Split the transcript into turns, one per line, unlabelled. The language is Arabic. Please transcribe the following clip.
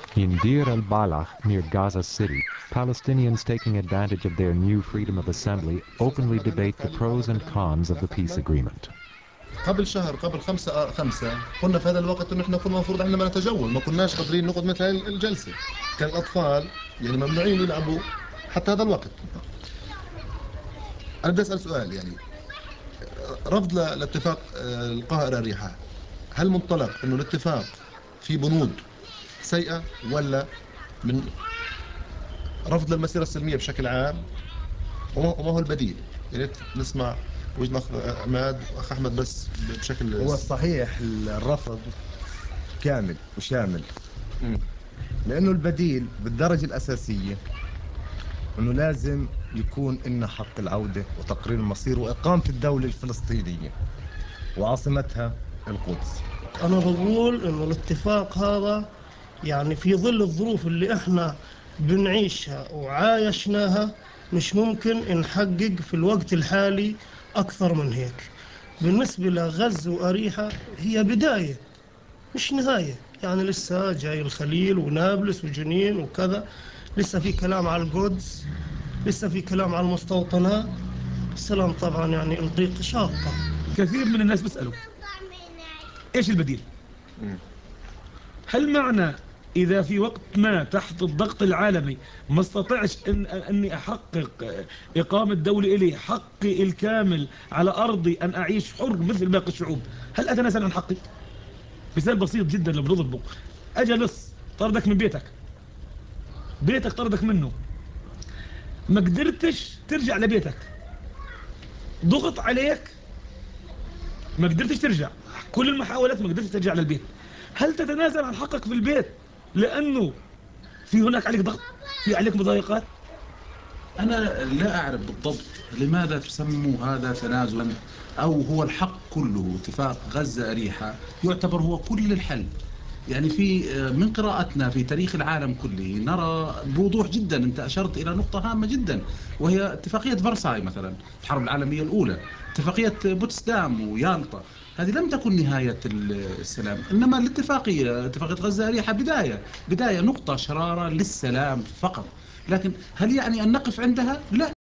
In Deir el-Balah, near Gaza City, Palestinians taking advantage of their new freedom of assembly openly debate the pros and cons of the peace agreement.
قبل شهر، قبل خمسة كنا في هذا الوقت انه احنا كنا المفروض احنا ما نتجول، ما كناش قادرين نقعد مثل هذه الجلسة. كان الاطفال يعني ممنوعين يلعبوا حتى هذا الوقت. انا بدي اسال سؤال، يعني رفض لاتفاق القاهرة ريحة، هل منطلق انه الاتفاق في بنود سيئة، ولا من رفض للمسيرة السلمية بشكل عام؟ وما هو البديل؟ يا ريت نسمع وجهة نظر عماد واخ احمد بس بشكل.
هو الصحيح الرفض كامل وشامل، لانه البديل بالدرجة الاساسية انه لازم يكون إن حق العودة وتقرير المصير واقامة الدولة الفلسطينية وعاصمتها القدس.
انا بقول انه الاتفاق هذا يعني في ظل الظروف اللي احنا بنعيشها وعايشناها مش ممكن نحقق في الوقت الحالي اكثر من هيك. بالنسبة لغزة وأريحة هي بداية مش نهاية، يعني لسه جاي الخليل ونابلس وجنين وكذا، لسه في كلام على القدس، لسه في كلام على المستوطنات. السلام طبعا يعني الطريق شاقة.
كثير من الناس بيسألوا ايش البديل؟ هل معنى إذا في وقت ما تحت الضغط العالمي ما استطعش أني أحقق إقامة دولة إلي حقي الكامل على أرضي أن أعيش حر مثل باقي الشعوب، هل أتنازل عن حقي؟ مثال بسيط جدا لو بنضربه، أجا لص طردك من بيتك طردك منه، ما قدرتش ترجع لبيتك، ضغط عليك ما قدرتش ترجع، كل المحاولات ما قدرتش ترجع للبيت، هل تتنازل عن حقك في البيت لأنه في هناك عليك ضغط، في عليك مضايقات؟
أنا لا أعرف بالضبط لماذا تسموا هذا تنازلا، أو هو الحق كله. اتفاق غزة أريحة يعتبر هو كل الحل. يعني في من قراءتنا في تاريخ العالم كله نرى بوضوح جدا، أنت أشرت إلى نقطة هامة جدا وهي اتفاقية فرساي مثلا في الحرب العالمية الأولى، اتفاقية بوتسدام ويالطا، هذه لم تكن نهاية السلام، إنما الاتفاقية اتفاقية غزة أريحة بداية نقطة شرارة للسلام فقط. لكن هل يعني أن نقف عندها؟ لا.